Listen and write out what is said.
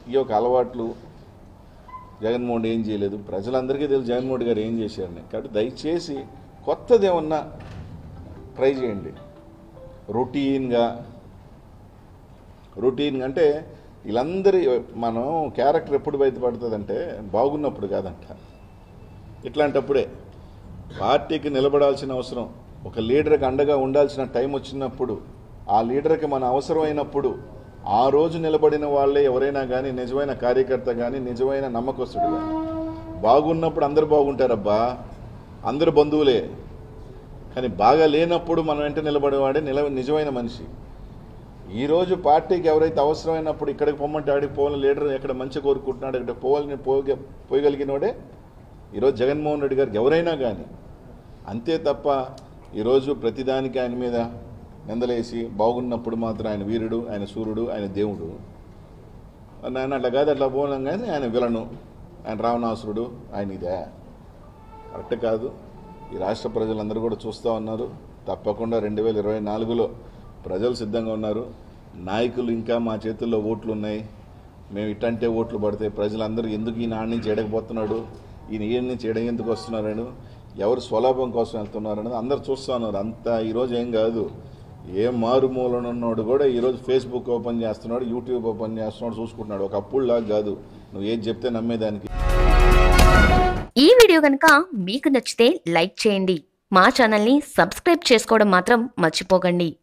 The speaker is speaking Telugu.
ఈ యొక్క అలవాట్లు జగన్మోహన్ ఏం చేయలేదు. ప్రజలందరికీ తెలుసు జగన్మోహన్ గారు ఏం చేశారని. కాబట్టి దయచేసి కొత్తది ఏమన్నా ట్రై చేయండి. రొటీన్గా అంటే వీళ్ళందరి మనం క్యారెక్టర్ ఎప్పుడు బయటపడుతుందంటే బాగున్నప్పుడు కాదంట, ఇట్లాంటప్పుడే. పార్టీకి నిలబడాల్సిన అవసరం, ఒక లీడర్కి అండగా ఉండాల్సిన టైం వచ్చినప్పుడు, ఆ లీడర్కి మన అవసరమైనప్పుడు ఆ రోజు నిలబడిన వాళ్ళే ఎవరైనా కానీ నిజమైన కార్యకర్త కానీ నిజమైన నమ్మకస్తుడు కానీ. బాగున్నప్పుడు అందరు బాగుంటారబ్బా, అందరు బంధువులే. కానీ బాగా లేనప్పుడు మనం వెంట నిలబడేవాడే నిజమైన మనిషి. ఈరోజు పార్టీకి ఎవరైతే అవసరమైనప్పుడు ఇక్కడికి పొమ్మంటే ఆడికి పోవాలని లీడర్ ఎక్కడ మంచి కోరుకుంటున్నాడు, ఇక్కడ పోవాలని పోయగలిగినోడే ఈరోజు జగన్మోహన్ రెడ్డి గారికి ఎవరైనా కానీ. అంతే తప్ప ఈరోజు ప్రతిదానికి ఆయన మీద నిందలేసి బాగున్నప్పుడు మాత్రం ఆయన వీరుడు, ఆయన సూర్యుడు, ఆయన దేవుడు, ఆయన అట్లా కాదు అట్లా పోలేం కానీ ఆయన విలను, ఆయన రావణాసురుడు, ఆయన ఇదే కరెక్ట్ కాదు. ఈ రాష్ట్ర ప్రజలందరూ కూడా చూస్తూ ఉన్నారు. తప్పకుండా 2024లో ప్రజలు సిద్ధంగా ఉన్నారు. నాయకులు ఇంకా మా చేతుల్లో ఓట్లు ఉన్నాయి, మేము ఇట్టంటే ఓట్లు పడతాయి. ప్రజలందరూ ఎందుకు ఈయన ఆడి నుంచి ఎడకపోతున్నాడు, ఈయన ఈ నుంచి ఎడ ఎందుకు వస్తున్నారని, ఎవరు స్వలాభం కోసం వెళ్తున్నారని అందరు చూస్తూ ఉన్నారు. అంతా ఈరోజు ఏం కాదు, ఏ మారుమూలనున్నాడు కూడా ఈరోజు ఫేస్బుక్ ఓపెన్ చేస్తున్నాడు, యూట్యూబ్ ఓపెన్ చేస్తున్నాడు, చూసుకుంటున్నాడు. ఒక అప్పుడులాగా కాదు, నువ్వు ఏది చెప్తే నమ్మేదానికి. ఈ వీడియో కనుక మీకు నచ్చితే లైక్ చేయండి, మా ఛానల్ని సబ్స్క్రైబ్ చేసుకోవడం మాత్రం మర్చిపోకండి.